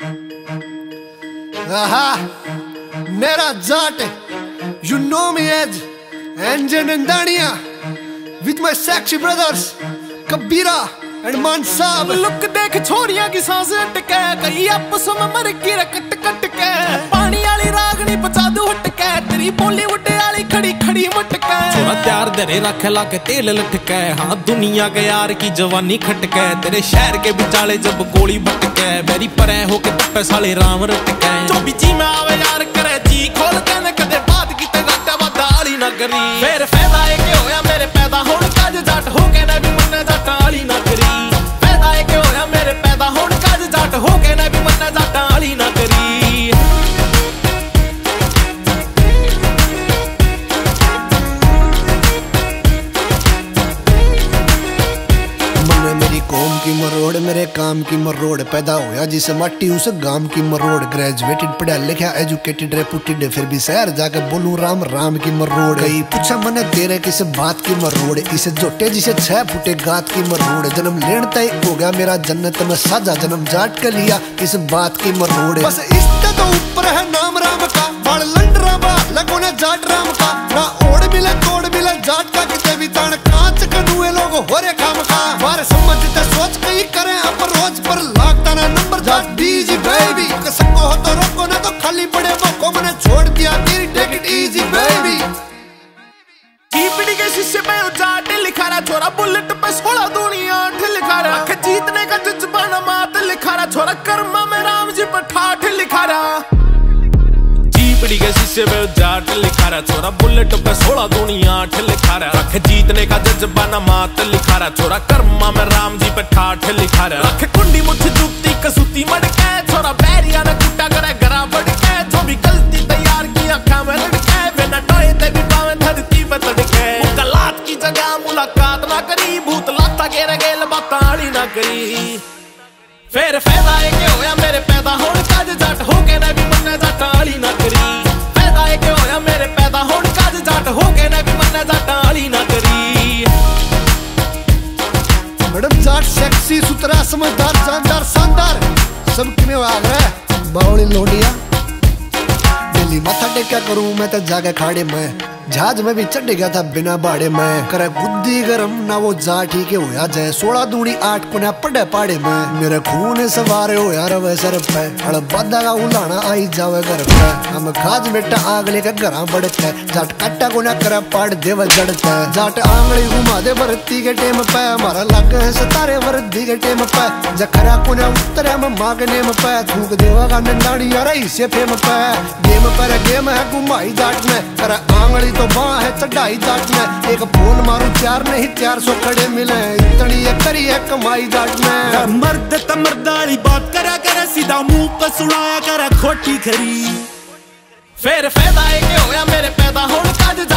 मेरा Jat, you know me as Anjan and Dania, with my sexy brothers Kabira and Man Saab. Look देख छोरियां की सांस अटके, कई आपस में मर गी कट कट के। पानी वाली रागनी बचा दू हटके, तेरी बॉलीवुड वाली खड़ी खड़ी मटके। छोरा त्यार दरे रख ला के तेल लटके, हाँ दुनिया के यार की जवानी खटके। तेरे शहर के बिचाले जब गोली भटके, मेरी परे होके तप्पे साले राम रटके। जो भी जी में आवे यार करे जी खोल के, न कदे बात की ते घाटा वाली ना करी। फिर फायदा है कि होया मेरे पैदा होने का, जट हो के ना भी मन्ने जाटा वाली ना करी। फायदा है कि होया मेरे पैदा होने का, जट हो के ना भी मन्ने जाटा वाली ना करी। कौम की मरोड़ मेरे काम की मरोड़, पैदा होया जिसे माटी उस गांव की मरोड़। ग्रेजुएटेड पढ़ा लिखा एजुकेटेड रेपुटेड, फिर भी शहर जाके बोलूं राम राम की मरोड़। कई पूछा मने तेरे किस बात की मरोड़, इसे जोटे जिसे 6 फुटे गात की मरोड़। जन्म लेन तय हो गया मेरा जन्नत में साजा, जन्म जाट के लिया किस बात की मरोड़। बस इससे तो ऊपर है नाम राम का, बड़ लंडरा बा लगो ने जाट राम का। ना ओढ़ मिले तोड़ मिले जाट का, किते भी तान कांच कनुए लोग हो रे खाम खा। बार समझते सोच कहीं करें अप्रोच, पर लागता ना नंबर जाट डीजी बेबी। सको हो तो रोको ना तो खाली पड़े वो मैंने छोड़ दिया तेरी, take it easy baby. GPD के शीशे पे जाट लिखा रहा, छोरा बुलेट पे 16 दूनी 8 लिखा रहा। आंखें जीतने का जज्बाना मात लिखा रहा, छोरा कर्मा में राम जी पर ठाठ लिखा रहा। जीपीडी के शीशे पे जाट लिखा रहा, छोरा बुलेट पे 16 दूनी 8 लिखा रहा। आंखें जीतने का जज्बाना मात लिखा रहा, छोरा कर्मा में राम जी पे ठाठ लिखा रहा। आंखें कुंडी मुट्ठी दुखती कसूती मड़के, छोरा बैरिया ने कुटा करे गरा बढ़के। जो भी गलती तैयार की आंखा में लड़के, बिना टोए ते भी पावे धरती पे तड़के। मुलाकात की जगह मुलाकात ना करी, भूत लाता गेर गेल बाताड़ी ना करी। फिर फायदा है कि होया मेरे पैदा होने का, जट हो के ना भी मन्ने जाटा वाली ना करी। फायदा है कि होया मेरे पैदा होने का, जट हो के ना भी मन्ने जाटा वाली ना करी। मैडम जाट सेक्सी सुतरा समझदार जानदार शानदार, सब किमें आग रहा है बावली लोडिया। दिल्ली माथा टेक्या करूं मैं तो जाके खाड़े में, जहाज में भी चढ़ गया था बिना बाड़े में। करे बुद्धि गरम ना वो जाट ही के होया जाए, 16 दूनी 8 को ना पड़े पाड़े में। मेरे खून सवारे हो यार वे सर पे, हड़ बादा का उलाना आई जावे घर पे। हम खाज बेटा आग लेकर घरा बढ़ते, जाट कट्टा को ना करे पाड़ देव जड़ते। जाट आंगली घुमा दे वर्दी के टेम पे, हमारा लग है सितारे वर्दी के टेम पे। जखरा को ना उतरे हम मांगने में पे, थूक देवा का नंदाड़ी यार इसे फेम पे। गेम पर गेम है घुमाई जाट में, करे आंगली तो बाँ है चढ़ाई जाट में। एक फोन मारू 4 नहीं 400 खड़े मिले, इतनी ये करी है कमाई जाट में। मर्द त मर्दारी बात करा करे, सीधा मुंह पर सुनाया करे खोटी खरी। फिर फायदा है कि होया मेरे पैदा होने का,